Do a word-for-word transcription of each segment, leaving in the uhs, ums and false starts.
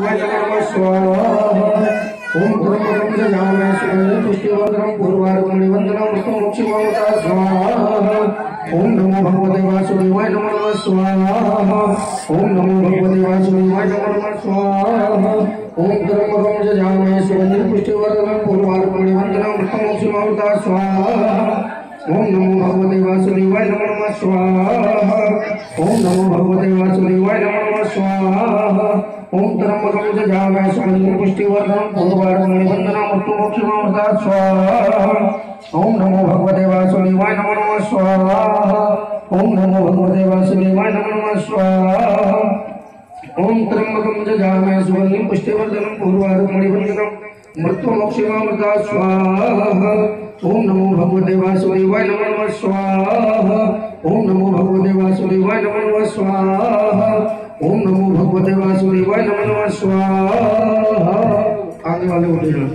वासुदेवाय नमः स्वाहा। ओम त्र्यंबकं यजामहे सुगंधिं पुष्टिवर्धनं उर्वारुकं निबन्धनं मृत्युमुक्षीयमामृता स्वाहा। ओम नमो भगवते वासुदेवाय नमः स्वाहा। ओम नमो भगवते वासुदेवाय नमः स्वाहा। ओम त्र्यंबकं यजामहे सुगंधिं पुष्टिवर्धनं उर्वारुकं निबन्धनं मृत्युमुक्षीयमामृता स्वाहा। ओम नमो भगवते वासुदेवाय नमः स्वाहा। ओम नमो भगवते वासुदेवाय नमः स्वाहा। ओम त्र्यंबकं यजामहे सुगंधिं पुष्टिवर्धनं उर्वारुकं निबन्धनं मृत्युमुक्षीयमामृता स्वाहा। ओम नमो भगवते वासुदेवाय नमः स्वाहा। ओम नमो भगवते वासुदेवाय नमः स्वाहा। ओम त्र्यंबकं यजामहे सुगंधिं पुष्टिवर्धनं उर्वारुकं निबन्धनं मृत्युमुक्षीयमामृता स्वाहा। ओम नमो भगवते वासुदेवाय नमः स्वाहा। ओम नमो भगवते वासुदेवाय नमः स्वाहा। ओम नमो भगवते वासुदेवाय नमः स्वाहा। आगे वाले उठे जाओ,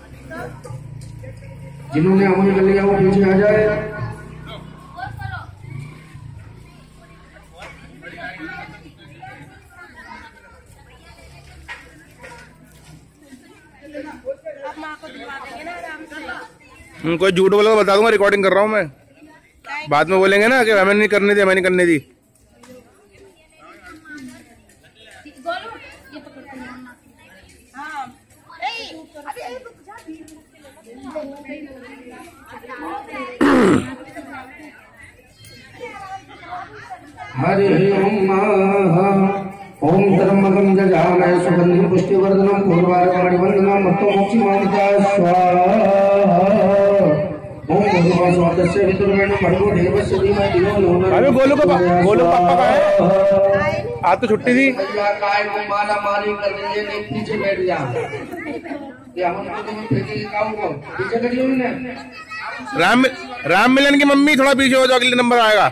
जिन्होंने अमल कर लिया वो पीछे आ जाए। कोई झूठ बोला तो बता दूंगा, रिकॉर्डिंग कर रहा हूँ मैं। बाद में बोलेंगे ना कि हमें नहीं करने दी, हमें नहीं करने दी। हरि ओम ओम त्र्यंबकं यजामहे सुगंधिं पुष्टिवर्धनं उर्वारुकं निबन्धनं मृत्युमुक्षीयमामृता स्वाहा। ओम भगवते वितुर्वेण भर्गो देवस्य धीमहि धियो यो न अबे गोलू का गोलू पापा का है, आज तो छुट्टी थी। काय को मारा मारी कर देंगे, नहीं पीछे बैठ जा। ये हम तो फेंके काम को पीछे करिए उन्हें। राम राम मिलन की मम्मी थोड़ा पीछे हो जाओ, अगले नंबर आएगा।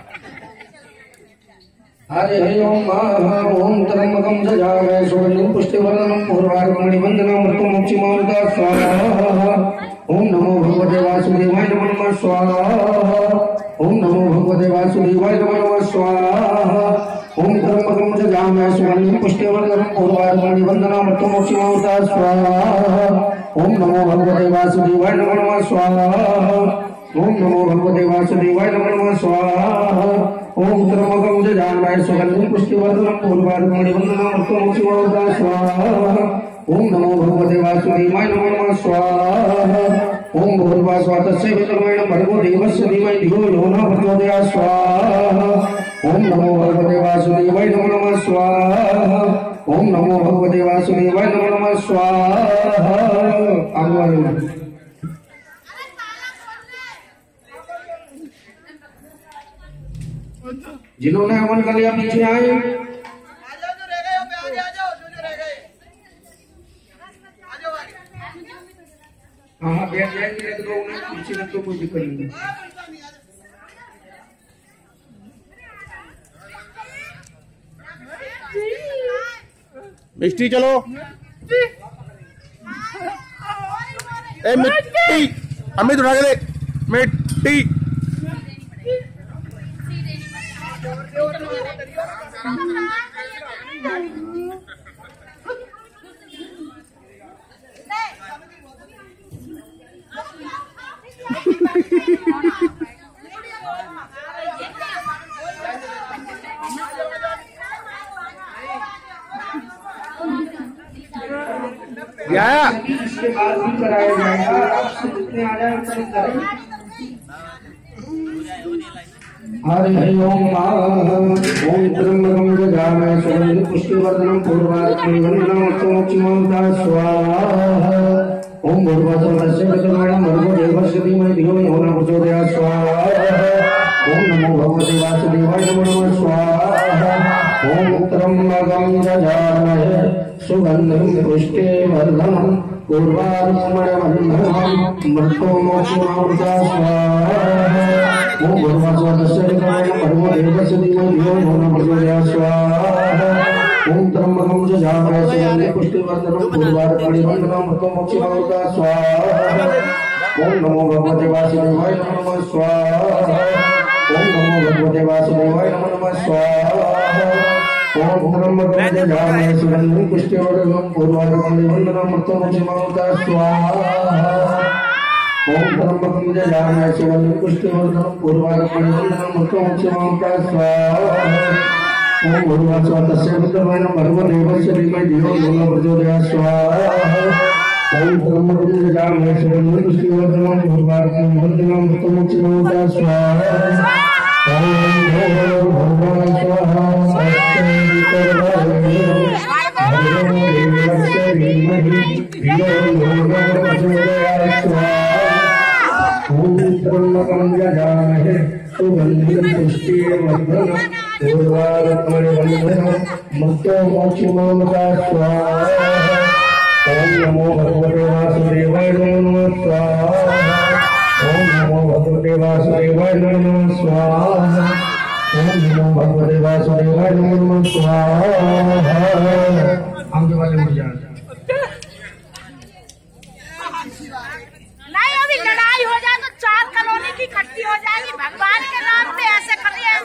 हरि ओम ओम त्र्यंबकं यजामहे सुगंधिं पुष्टिवर्धनं उर्वारुकं निबन्धनं मृत्युमुक्षीयमामृता स्वाहा। ओम नमो भगवते वासुदेवाय नमः स्वाहा। ओम नमो भगवते वासुदेवाय नमः स्वाहा। ओम त्र्यंबकं यजामहे सुगंधिं पुष्टिवर्धनं उर्वारुकं निबन्धनं मृत्युमुक्षीयमामृता स्वाहा। ओम नमो भगवते वासुदेवाय नमः स्वाहा। ओम नमो भगवते वासुदेवाय नमः स्वाहा। ओम त्र्यंबकं यजामहे सुगंधिं पुष्टिवर्धनं उर्वारुकं निबन्धनं मृत्युमुक्षीयमामृता स्वाहा। ओम नमो भगवते वासुदेवाय नमः स्वाहा। ओम भूर्भुवः तस्य वितुर्वेण भर्गो देवस्य धीमहि धियो यो न प्रचोदयात् स्वाहा। ओम नमो भगवते वासुदेवाय नमः स्वाहा। ओम नमो भगवते वासुदेवाय नमः स्वाहा। जिन्होंने अमल कर लिया पीछे आए। हाँ हाँ बैठ जाएंगे, तो पीछे तो कोई दिक्कत नहीं। मिष्टी चलो। ए मिट्टी अमित उठा के दे मिट्टी। क्या इसके बाद भी कराया जाएगा। आपसे जितने आ जाए उतने करें। हरि ओम ओम त्र्यंबकं यजामहे सुगंधिं पुष्टिवर्धनं उर्वारुकं निबन्धनं मृत्युमुक्षीयमामृता स्वाहा। ओम भूर्भुवः तस्य वितुर्वेण भर्गो देवस्य धीमहि धियो यो न प्रचोदयात् स्वाहा। ओम नमो भगवते वासुदेवाय नमः स्वाहा। ओम त्र्यंबकं यजामहे सुगंधिं पुष्टिवर्धनं उर्वारुकं निबन्धनं मृत्युमुक्षीयमामृता स्वाहा। ओम भूर्भुवः तस्य वितुर्वेण भर्गो देवस्य धीमहि धियो यो न प्रचोदयात् स्वाहा। ओम त्र्यंबकं यजामहे सुगंधिं पुष्टिवर्धनं उर्वारुकं निबन्धनं मृत्युमुक्षीयमामृता स्वाहा। ओम नमो भगवते वासुदेवाय नमः स्वाहा। ओम नमो भगवते वासुदेवाय नमः स्वाहा। ओम ब्रह्मगंज जामे सुगंधि पुष्टिवर्धनम पूर्वार्कमणि वंदनम मृत्युमुक्षिमावता स्वाहा। ओम ब्रह्मगंज जामे सुगंधि पुष्टिवर्धनम पूर्वार्कमणि वंदनम मृत्युमुक्षिमावता स्वाहा। ओम भगवत्स्वातस्य विद्महेन भगवदेवस्य धीमहि धियो यो न प्रचोदयात् स्वाहा। ओम ब्रह्मगंज जामे सुगंधि पुष्टिवर्धनम पूर्वार्कमणि वंदनम मृत्युमुक्षिमावता स्वाहा। ओम भगवान् स्वाहा ब्रह्मगंज जामहे सुगंधि पुष्टिवर्धनम पूर्वार्कमणि वंदनम मृत्युमुक्षिमावता स्वाहा। ओम नमो भगवते वासुदेवाय नमो स्वाहा। ओम नमो भगवते वासुदेवाय नमो स्वाहा। ओम नमो भगवते वासुदेवाय नमो स्वाहा। आगे वाले मुड़ जाए। नहीं अभी लड़ाई हो जाए तो चार कॉलोनी की इकट्ठी हो जाएगी भगवान के नाम पे ऐसे करिए।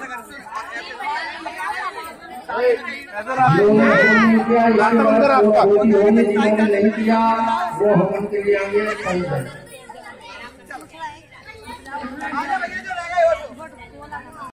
नहीं किया वो हम के लिए आगे